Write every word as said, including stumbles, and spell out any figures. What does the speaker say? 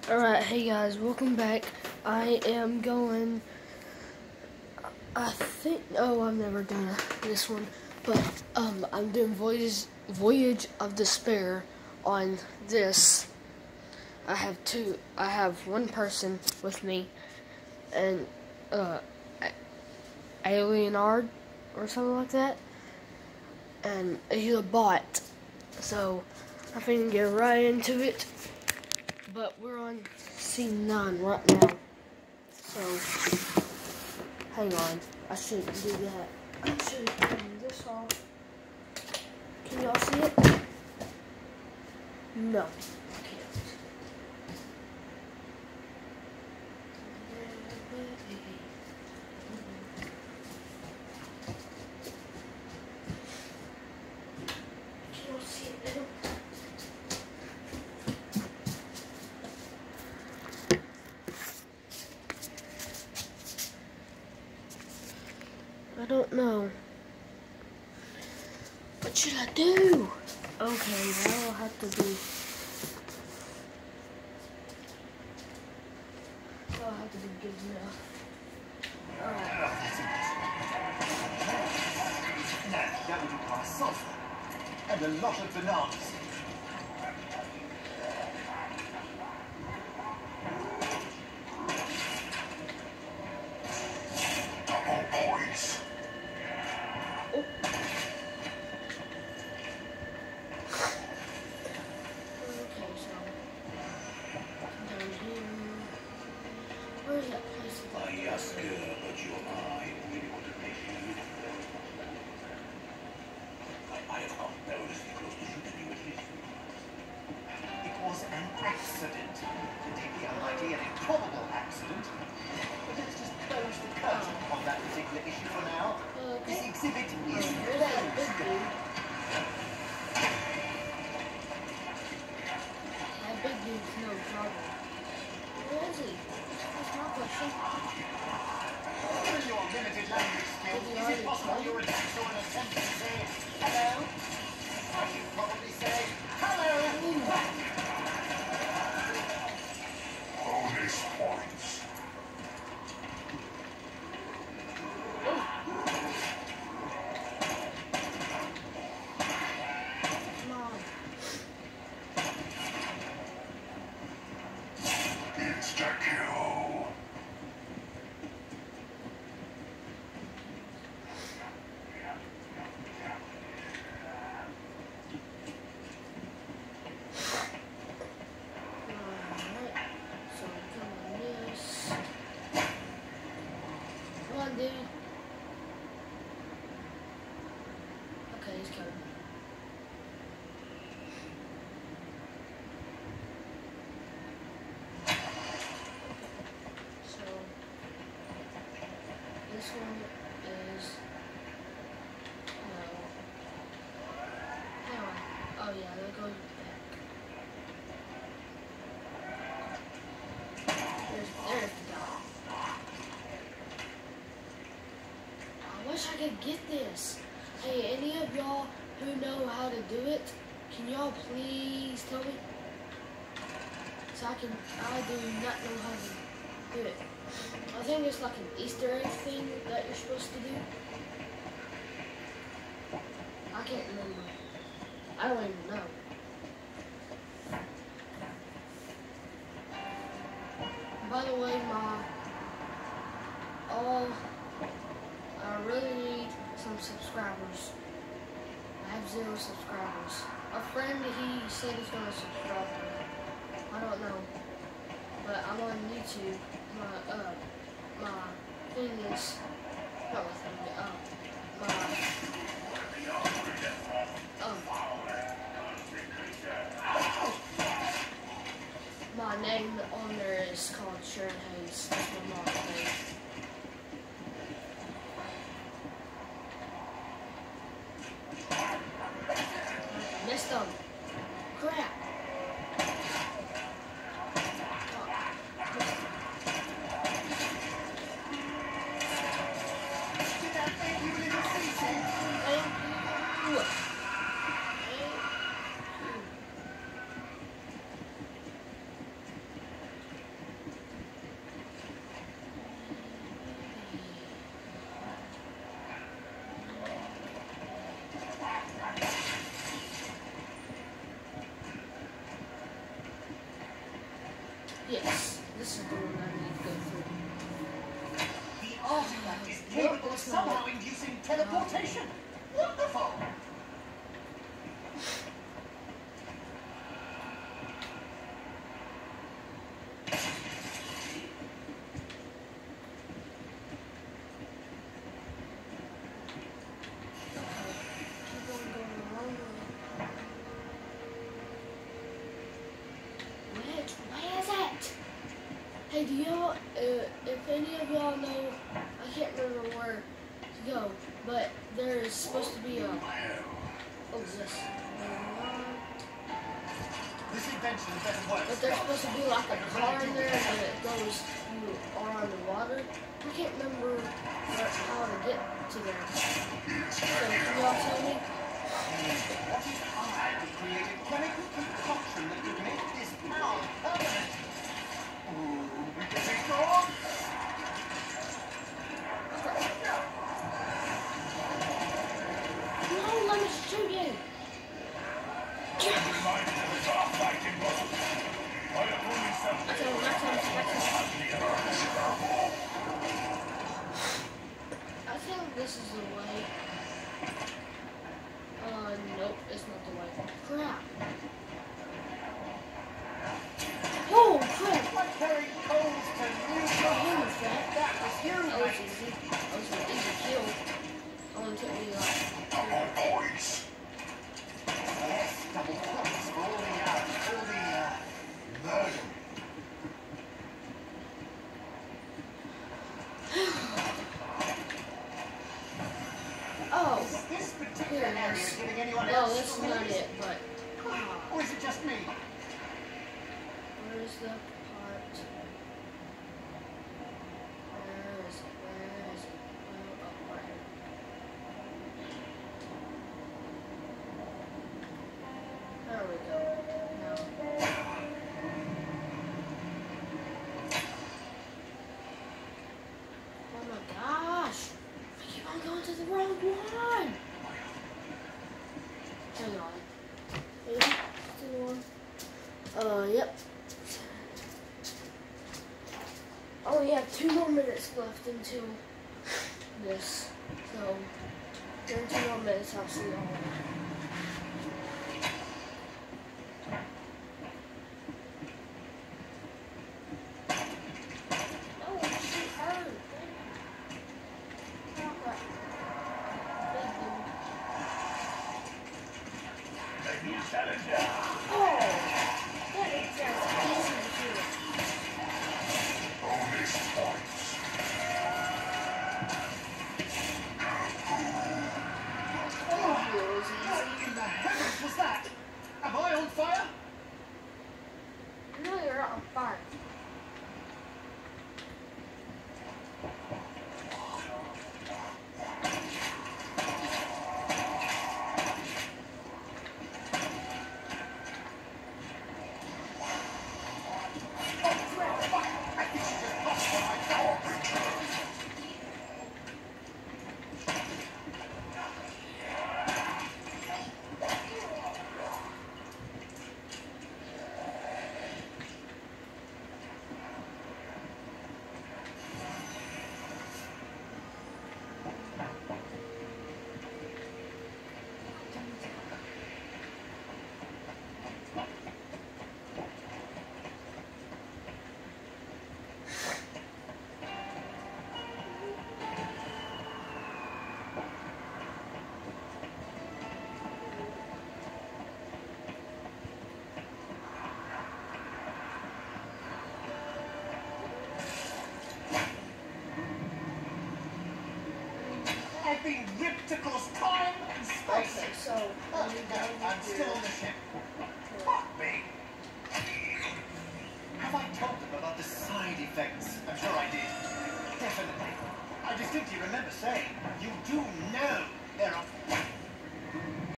Alright, hey guys, welcome back. I am going, I think, oh, I've never done this one, but um, I'm doing Voyage, Voyage of Despair on this. I have two, I have one person with me, and uh, Alienard, or something like that, and he's a bot, so I think we can get right into it. But we're on scene nine right now. So, hang on. I shouldn't do that. I should turn this off. Can y'all see it? No. I can't. Can y'all see it now? I don't know. What should I do? Okay, that'll have to be. That'll have to be good enough. Alright. That would require sulfur and a lot of bananas. Double points. Where's that place? I ask her, but your eye really want to make you. I have not noticed you close to shooting you at least. It was an accident. Take the unlikely and improbable accident. But let's just close the curtain on that particular issue for now. This exhibit is closed. That big dude's no trouble. Where is he? That's my question. Given your limited language skills, is it possible you're a teacher and attempt to say hello? I should probably say hello. Bonus points. Come on. Insta kill. Alright. So come on this. Come on, dude. Okay, he's coming. So this one is no. Hang on. Oh yeah, there goes back. There's there's the dog. I wish I could get this. Hey, any of y'all who know how to do it, can y'all please tell me? So I can, I do not know how to do it. I think it's like an Easter egg thing that you're supposed to do. I can't remember. I don't even know. By the way, my, all, I really need some subscribers. I have zero subscribers. A friend, he said he's gonna subscribe to me. I don't know. But I'm on YouTube. My, uh, my thing is, not my thing, uh, my, um, my name on there is called Sharon Hayes. That's my mom's name. Missed them. Crap. Yes, this is the one I need to go through. The artifact is capable of somehow inducing teleportation. Wonderful! Hey, do y'all, uh, if any of y'all know, I can't remember where to go, but there is supposed to be a, what was this? This invention doesn't work. But there's supposed to be like a car in there and it goes, you are on the water. I can't remember where, how to get to there. So, can y'all tell me? What if I could create a chemical concoction that could make this power permanent? Ooh, we can be gone! No, let me shoot you! So, next time, next time. I think this is the way. Uh, nope, it's not the way. Crap. Oh, crap! Like carrying coals to new Hammer fat. That was huge. That was easy. That was an easy kill. Only took me like Double points. Yes, double points for all the, uh, all the, uh, murder. oh, Is this particular here it area is. giving anyone No, else this is not it, but or is it just me? where is the part? Where is it? Where is it? Oh, oh, right here. There we go. Now. Oh my gosh! I keep on going to the wrong one! Hang on. Maybe still on. Uh, yep. Oh, we have two more minutes left until this. So, in two more minutes, I'll see y'all. Oh, she hurt. Oh, crap. Big dude. A new challenger. Oh! That is just easy to do. Bonus points. Oh, it was easy. What in the heavens was that? Am I on fire? No, you're not on fire. I think she just popped on my car. I've been ripped across time and space. Okay, so, Oh, let me no, go I'm still on the ship. Fuck me. Have I told them about the side effects? I'm sure I did. Definitely. I distinctly remember saying, you do know there are